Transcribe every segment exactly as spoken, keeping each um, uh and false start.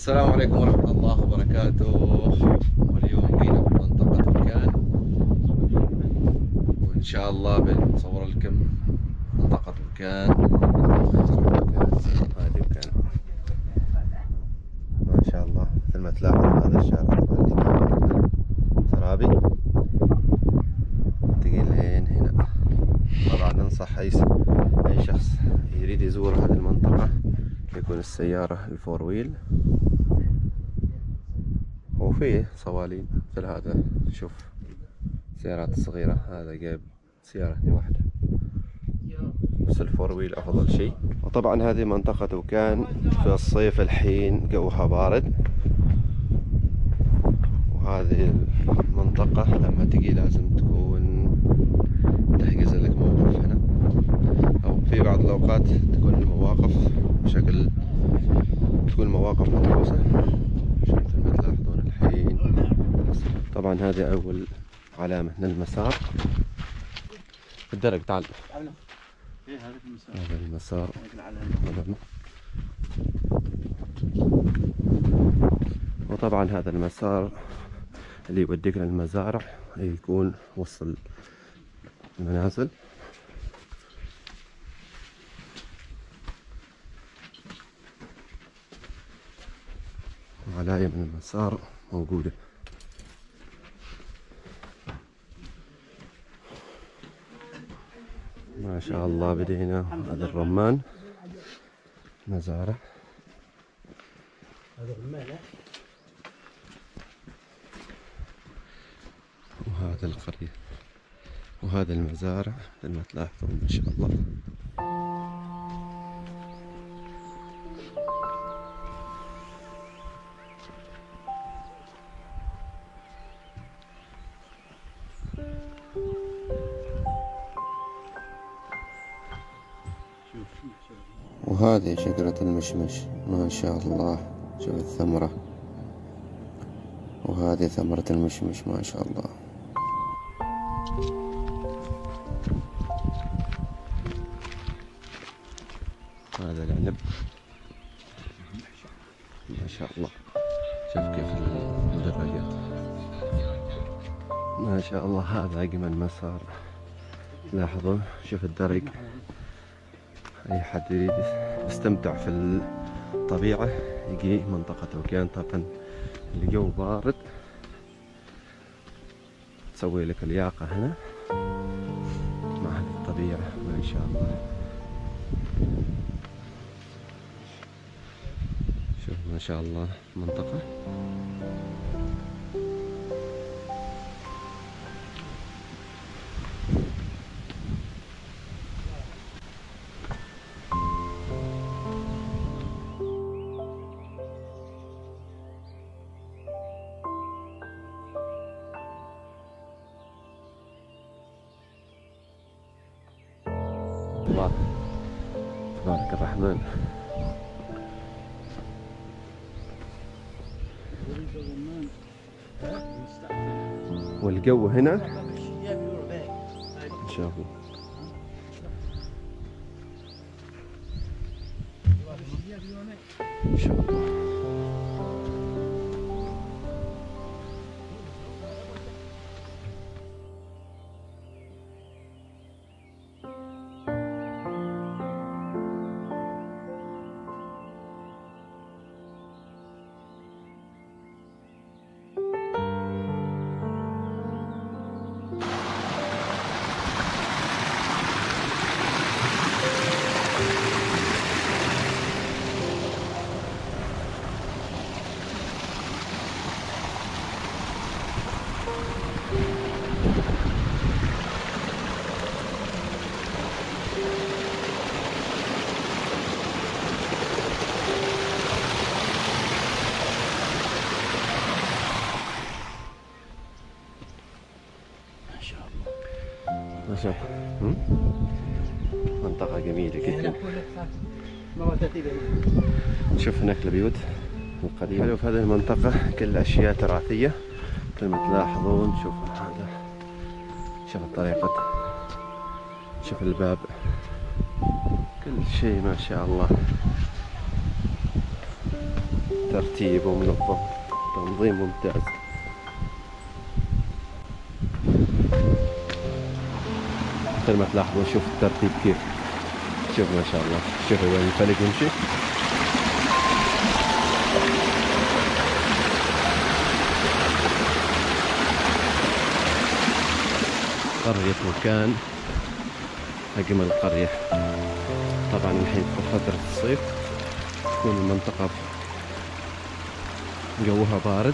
السلام عليكم ورحمة الله وبركاته. واليوم جينا في منطقة بركان، وإن شاء الله بنصور لكم منطقة بركان. هذه بركان ما شاء الله، مثل ما تلاحظوا هذا الشارع طبعا ترابي تقيل لين هنا. طبعا ننصح أي أي شخص يريد يزور هذه المنطقة يكون السيارة الفور ويل، وفيه صوالين مثل هذا. شوف السيارات الصغيرة، هذا جايب سيارتي واحدة، بس الفور ويل أفضل شيء. وطبعا هذه منطقة وكان في الصيف الحين جوها بارد، وهذه المنطقة لما تجي لازم تكون تحجز لك موقف هنا، أو في بعض الأوقات تكون المواقف بشكل تكون مواقف مدروسة مثل ما تلاحظون الحين. طبعا هذه أول علامة للمسار. الدرج تعال. هذا المسار. وطبعا هذا المسار اللي يوديك للمزارع يكون وصل المنازل. وعلى يمين المسار موجودة. ما شاء الله بدينا. هذا الرمان مزارع. وهذا القرية وهذا المزارع مثل ما تلاحظون ما شاء الله. وهذه شجرة المشمش ما شاء الله، شوف الثمرة. وهذه ثمرة المشمش ما شاء الله. هذا العنب ما شاء الله. شوف كيف المدرجات ما شاء الله. هذا أجمل مسار. لاحظوا شوف الدرج. أي حد يريد يستمتع في الطبيعة يجي منطقة وكان. طبعا الجو بارد تسوي لك لياقة هنا مع هذه الطبيعة ما شاء الله. شوف ما شاء الله منطقة. الله تبارك الرحمن. والجو هنا شوفوا ما شاء الله. ما شاء الله منطقة جميلة جدا. نشوف هناك البيوت القديمة. حلو في هذه المنطقة كل أشياء تراثية مثل ما تلاحظون. شوف هذا، شوف الطريقة، شوف الباب، كل شيء ما شاء الله. ترتيب ومنظم، تنظيم ممتاز. مثل ما تلاحظوا شوف الترتيب كيف، شوف ما شاء الله، شوفوا وين الفلك يمشي. قرية مكان، أجمل قرية. طبعا الحين في فترة الصيف تكون المنطقة جوها بارد.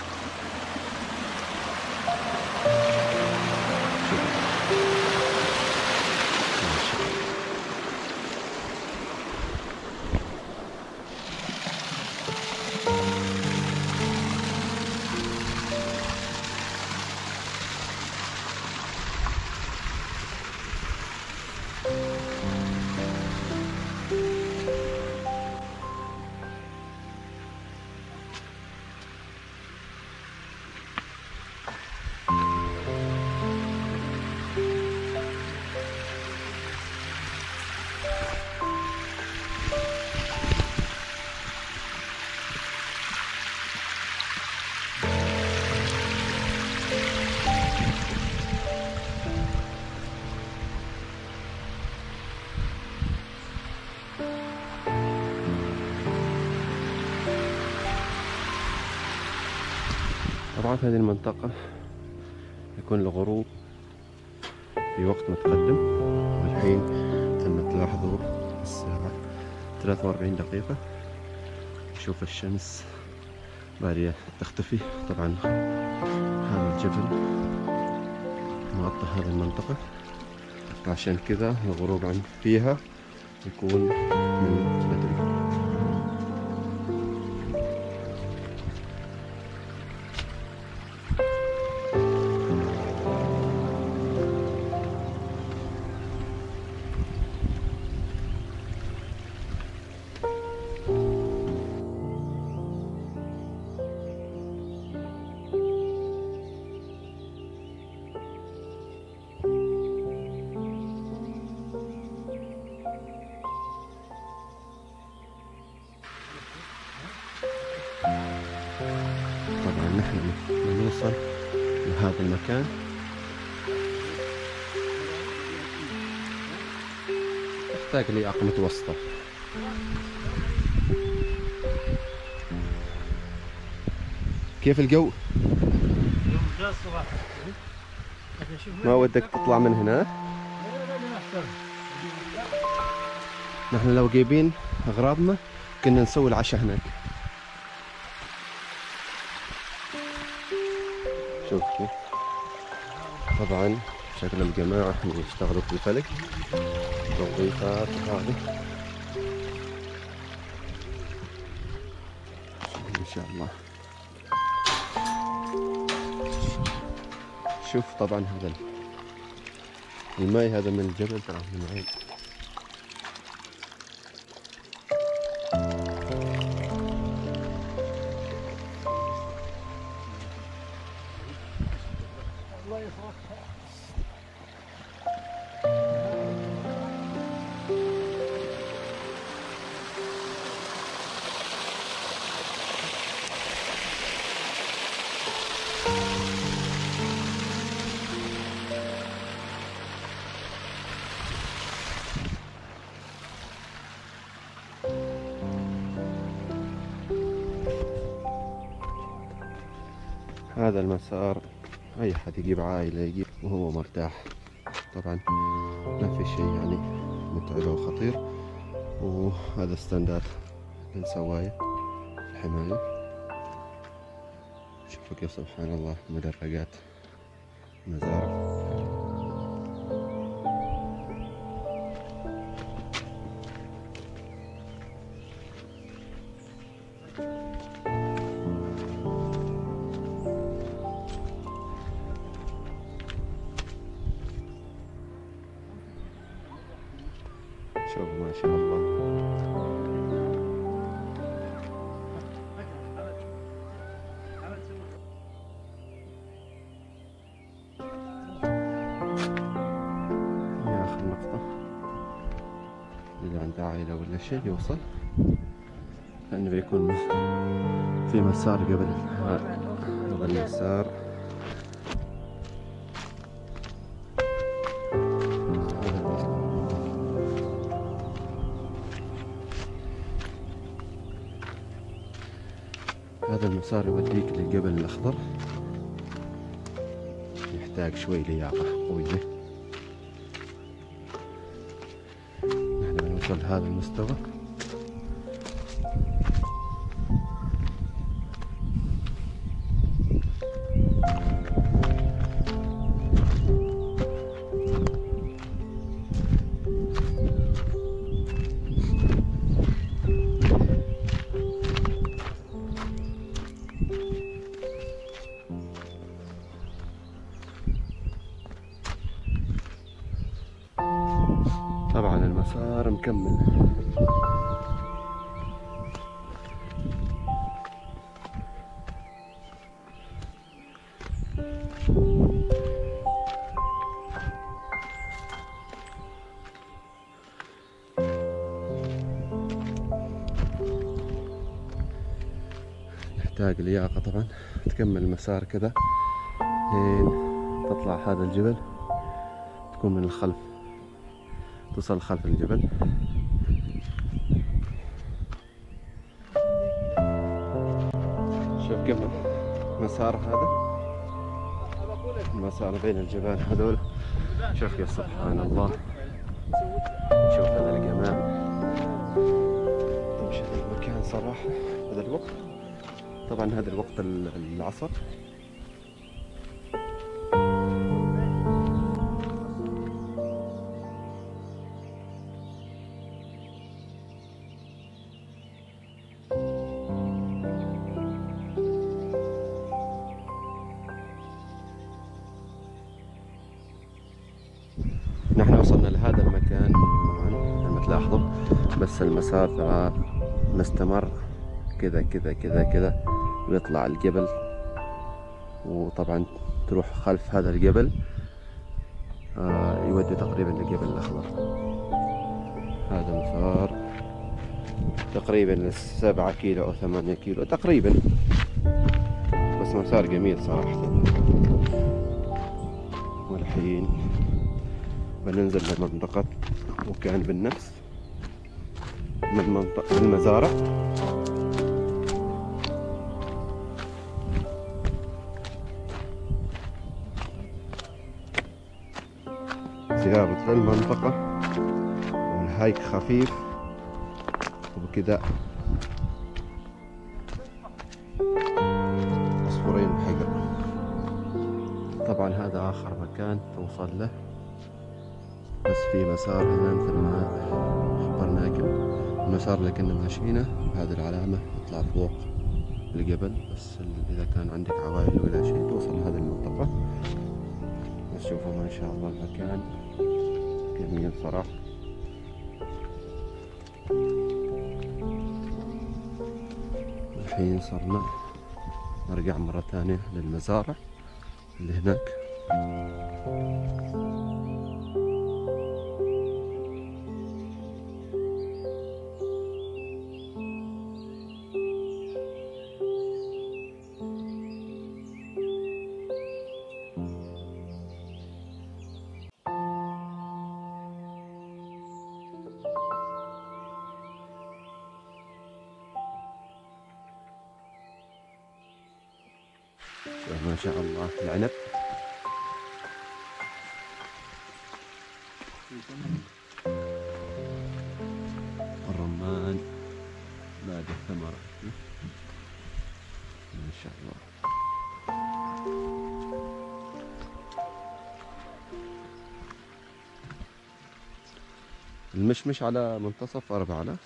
طبعا في هذه المنطقة يكون الغروب في وقت متقدم، والحين مثل ما تلاحظوا الساعة ثلاثة وأربعين دقيقة. نشوف الشمس بادية تختفي. طبعا هذا الجبل مغطى هذه المنطقة، عشان كذا الغروب عن فيها يكون من بدري. طبعا نحن نوصل لهذا المكان نحتاج لإقامة متوسطة. كيف الجو؟ ما ودك تطلع من هنا؟ نحن لو جايبين أغراضنا كنا نسوي العشاء هناك. شوف كيف. طبعا شكل الجماعة يشتغلوا في الفلك، توقيتات هذه ان شاء الله. شوف طبعا هذا الماء هذا من الجبل، ترى من عين. هذا المسار أي حد يجيب عائلة يجيب وهو مرتاح. طبعا ما في شيء يعني متعب أو خطير. وهذا ستاندات للسواية الحماية. شوفوا كيف سبحان الله مدرجات مزارع. شوف ما شاء الله. هي آخر نقطة، إذا عنده عائلة ولا شيء يوصل لأنه بيكون في مسار قبل هذا المسار. هذا المسار يوديك للجبل الأخضر، يحتاج شوي لياقة قوية. نحن بنوصل لهذا المستوى. طبعا المسار مكمل. نحتاج لياقة طبعا. تكمل المسار كذا لين تطلع هذا الجبل، تكون من الخلف، توصل خلف الجبل. شوف كيف المسار هذا، المسار بين الجبال هذول. شوف يا سبحان الله، شوف هذا الجمال. تمشي في المكان صراحة هذا الوقت، طبعا هذا الوقت العصر. نحن وصلنا لهذا المكان طبعا لما تلاحظوا، بس المسار ترى مستمر كذا كذا كذا كذا، ويطلع الجبل، وطبعا تروح خلف هذا الجبل آه يودي تقريبا للجبل الأخضر. هذا مسار تقريبا سبعة كيلو أو ثمانية كيلو تقريبا، بس مسار جميل صراحة. والحين بننزل لمنطقة مكان بالنفس من منطقة المزارع. زيارة المنطقة، والهايك خفيف وبكذا عصفورين حجر. طبعا هذا آخر مكان توصل له، بس في مسار هنا مثل ما خبرناكم. المسار اللي كنا ماشيينه هذه العلامة تطلع فوق الجبل، بس إذا كان عندك عوائل ولا شيء توصل لهذه المنطقة. بس شوفوا ما شاء الله المكان جميل صراحة. الحين صرنا نرجع مرة ثانية للمزارع اللي هناك. ما شاء الله العنب، الرمان، بعد الثمرة ما شاء الله. المشمش على منتصف أربعة لا؟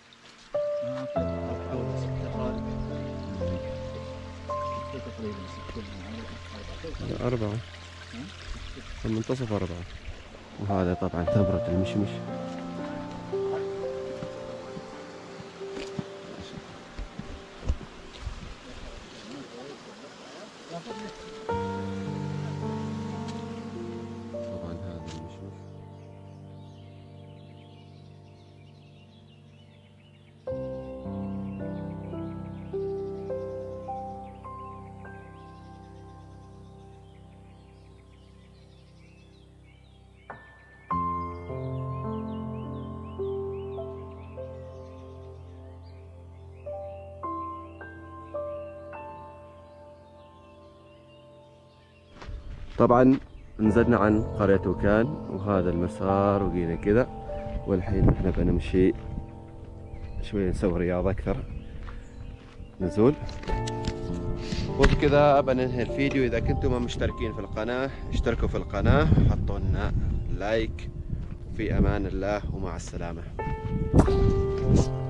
أربعة منتصف أربعة. وهذا طبعا ثمرة المشمش. طبعا هذا المشمش. طبعا نزلنا عن قرية وكان وهذا المسار وجينا كذا، والحين احنا بنمشي شوي نسوي رياضة أكثر نزول، وبكذا بننهي الفيديو. إذا كنتم مشتركين في القناة اشتركوا في القناة وحطوا لنا لايك. في أمان الله ومع السلامة.